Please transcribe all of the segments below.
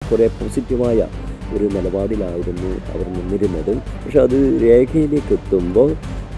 കുറേ പോസിറ്റീവായ ഒരു നിലപാടിലായിരുന്നു അവർ നിന്നിരുന്നത്. പക്ഷെ അത് രേഖയിലേക്ക് എത്തുമ്പോൾ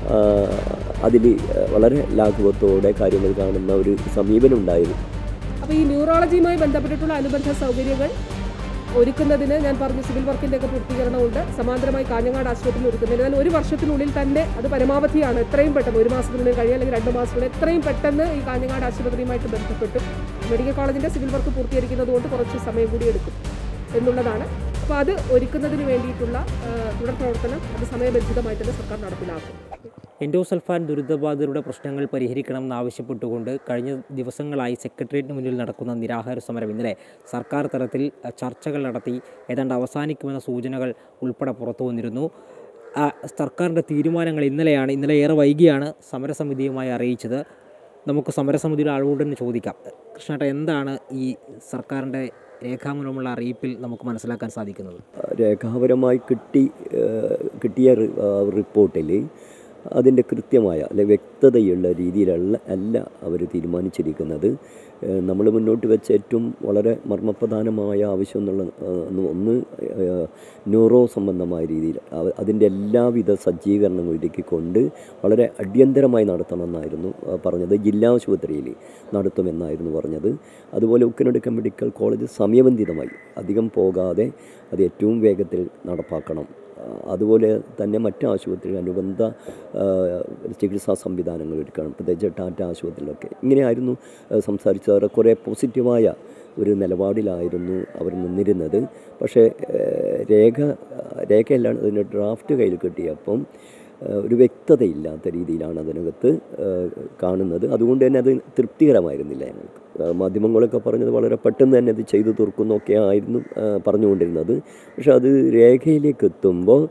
അതിൽ വളരെ ലാഘവത്തോടെ കാര്യങ്ങൾ കാണുന്ന ഒരു സമീപനം ഉണ്ടായിരുന്നു. അപ്പോൾ ഈ ന്യൂറോളജിയുമായി ബന്ധപ്പെട്ടിട്ടുള്ള അനുബന്ധ സൗകര്യങ്ങൾ ഒരുക്കുന്നതിന് ഞാൻ പറഞ്ഞു സിവിൽ വർക്കിൻ്റെ ഒക്കെ പൂർത്തീകരണമുണ്ട്. സമാന്തരമായി കാഞ്ഞങ്ങാട് ആശുപത്രിയിൽ ഒരുക്കുന്നതിന് എന്നാൽ 1 വർഷത്തിനുള്ളിൽ തന്നെ അത് പരമാവധിയാണ്. എത്രയും പെട്ടെന്ന് 1 മാസത്തിനുള്ളിൽ കഴിയുക അല്ലെങ്കിൽ 2 മാസത്തിനുള്ളിൽ എത്രയും പെട്ടെന്ന് ഈ കാഞ്ഞങ്ങാട് ആശുപത്രിയുമായിട്ട് ബന്ധപ്പെട്ടും മെഡിക്കൽ കോളേജിൻ്റെ സിവിൽ വർക്ക് പൂർത്തീകരിക്കുന്നത് കൊണ്ട് കുറച്ച് സമയം കൂടി എടുക്കും എന്നുള്ളതാണ്. അപ്പോൾ അത് ഒരുക്കുന്നതിന് വേണ്ടിയിട്ടുള്ള തുടർ പ്രവർത്തനം അത് സമയബന്ധിതമായിട്ട് തന്നെ സർക്കാർ നടപ്പിലാക്കും. എൻഡോസൾഫാൻ ദുരിതബാധിതരുടെ പ്രശ്നങ്ങൾ പരിഹരിക്കണമെന്നാവശ്യപ്പെട്ടുകൊണ്ട് കഴിഞ്ഞ ദിവസങ്ങളായി സെക്രട്ടേറിയറ്റിന് മുന്നിൽ നടക്കുന്ന നിരാഹാര സമരം ഇന്നലെ സർക്കാർ തലത്തിൽ ചർച്ചകൾ നടത്തി ഏതാണ്ട് അവസാനിക്കുമെന്ന സൂചനകൾ ഉൾപ്പെടെ പുറത്തു വന്നിരുന്നു. സർക്കാരിൻ്റെ തീരുമാനങ്ങൾ ഇന്നലെ ഏറെ വൈകിയാണ് സമരസമിതിയുമായി അറിയിച്ചത്. നമുക്ക് സമരസമിതിയുടെ ആളുകളോട് തന്നെ ചോദിക്കാം. കൃഷ്ണേട്ട, എന്താണ് ഈ സർക്കാരിൻ്റെ രേഖാമൂലമുള്ള അറിയിപ്പിൽ നമുക്ക് മനസ്സിലാക്കാൻ സാധിക്കുന്നത്? രേഖാപരമായി കിട്ടിയ റിപ്പോർട്ടിൽ അതിൻ്റെ കൃത്യമായ അല്ലെ വ്യക്തതയുള്ള രീതിയിലുള്ള അല്ല അവർ തീരുമാനിച്ചിരിക്കുന്നത്. നമ്മൾ മുന്നോട്ട് വെച്ച ഏറ്റവും വളരെ മർമ്മപ്രധാനമായ ആവശ്യം എന്നുള്ള ഒന്ന് ന്യൂറോ സംബന്ധമായ രീതിയിൽ അതിൻ്റെ എല്ലാവിധ സജ്ജീകരണങ്ങളും ഒരുക്കിക്കൊണ്ട് വളരെ അടിയന്തരമായി നടത്തണമെന്നായിരുന്നു പറഞ്ഞത്. ജില്ലാ ആശുപത്രിയിൽ നടത്തുമെന്നായിരുന്നു പറഞ്ഞത്. അതുപോലെ ഉക്കനടുക്കം മെഡിക്കൽ കോളേജ് സമയബന്ധിതമായി അധികം പോകാതെ അത് ഏറ്റവും വേഗത്തിൽ നടപ്പാക്കണം. അതുപോലെ തന്നെ മറ്റ് ആശുപത്രികൾ അനുബന്ധ ചികിത്സാ സംവിധാനങ്ങൾ എടുക്കണം. പ്രത്യേകിച്ച് ടാറ്റ ആശുപത്രിയിലൊക്കെ ഇങ്ങനെയായിരുന്നു സംസാരിച്ചവർ. കുറേ പോസിറ്റീവായ ഒരു നിലപാടിലായിരുന്നു അവർ നിന്നിരുന്നത്. പക്ഷേ രേഖയെല്ലാം അതിൻ്റെ ഡ്രാഫ്റ്റ് കയ്യിൽ കിട്ടിയപ്പം ഒരു വ്യക്തതയില്ലാത്ത രീതിയിലാണ് അതിനകത്ത് കാണുന്നത്. അതുകൊണ്ട് തന്നെ അത് തൃപ്തികരമായിരുന്നില്ല ഞങ്ങൾക്ക്. മാധ്യമങ്ങളൊക്കെ പറഞ്ഞത് വളരെ പെട്ടെന്ന് തന്നെ അത് ചെയ്തു തീർക്കുന്നൊക്കെ ആയിരുന്നു പറഞ്ഞുകൊണ്ടിരുന്നത്. പക്ഷെ അത് രേഖയിലേക്ക് എത്തുമ്പോൾ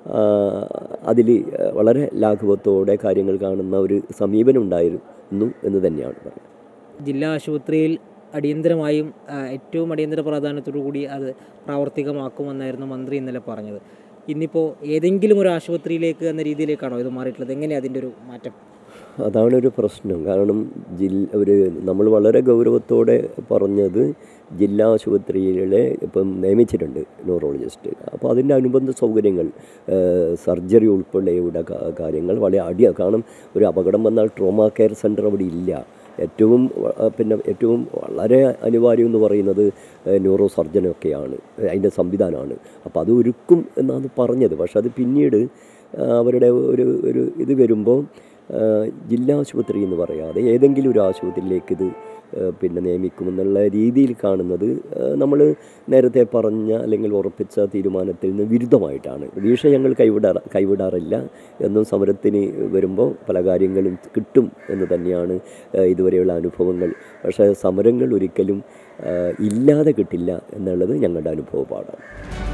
അതിൽ വളരെ ലാഘവത്തോടെ കാര്യങ്ങൾ കാണുന്ന ഒരു സമീപനം ഉണ്ടായിരുന്നു എന്ന് തന്നെയാണ് പറയുന്നത്. ജില്ലാ ആശുപത്രിയിൽ അടിയന്തരമായും ഏറ്റവും അടിയന്തര പ്രാധാന്യത്തോടു കൂടി അത് പ്രാവർത്തികമാക്കുമെന്നായിരുന്നു മന്ത്രി ഇന്നലെ പറഞ്ഞത്. ഇന്നിപ്പോൾ ഏതെങ്കിലും ഒരു ആശുപത്രിയിലേക്ക് എന്ന രീതിയിലേക്കാണോ ഇത് മാറിയിട്ടുള്ളത്? എങ്ങനെയാണ് അതിൻ്റെ ഒരു മാറ്റം? അതാണൊരു പ്രശ്നം. കാരണം നമ്മൾ വളരെ ഗൗരവത്തോടെ പറഞ്ഞത് ജില്ലാ ആശുപത്രിയിലെ ഇപ്പം നിയമിച്ചിട്ടുണ്ട് ന്യൂറോളജിസ്റ്റ്. അപ്പോൾ അതിൻ്റെ അനുബന്ധ സൗകര്യങ്ങൾ സർജറി ഉൾപ്പെടെയുള്ള കാര്യങ്ങൾ വളരെ കാരണം ഒരു അപകടം വന്നാൽ ട്രോമാ കെയർ സെൻറ്റർ അവിടെ ഇല്ല. ഏറ്റവും വളരെ അനിവാര്യം എന്ന് പറയുന്നത് ന്യൂറോ സർജനൊക്കെയാണ്, അതിൻ്റെ സംവിധാനമാണ്. അപ്പോൾ അത് ഒരുക്കും എന്നാണ് പറഞ്ഞത്. പക്ഷെ അത് പിന്നീട് അവരുടെ ഒരു ഇത് വരുമ്പോൾ ജില്ലാ ആശുപത്രി എന്ന് പറയാതെ ഏതെങ്കിലും ഒരു ആശുപത്രിയിലേക്ക് ഇത് നിയമിക്കുമെന്നുള്ള രീതിയിൽ കാണുന്നത് നമ്മൾ നേരത്തെ പറഞ്ഞ അല്ലെങ്കിൽ ഉറപ്പിച്ച തീരുമാനത്തിൽ നിന്ന് വിരുദ്ധമായിട്ടാണ്. വിഷയങ്ങൾ കൈവിടാറില്ല എന്നും സമരത്തിന് വരുമ്പോൾ പല കാര്യങ്ങളും കിട്ടും എന്ന് തന്നെയാണ് ഇതുവരെയുള്ള അനുഭവങ്ങൾ. പക്ഷേ സമരങ്ങൾ ഒരിക്കലും ഇല്ലാതെ കിട്ടില്ല എന്നുള്ളത് ഞങ്ങളുടെ അനുഭവപാഠമാണ്.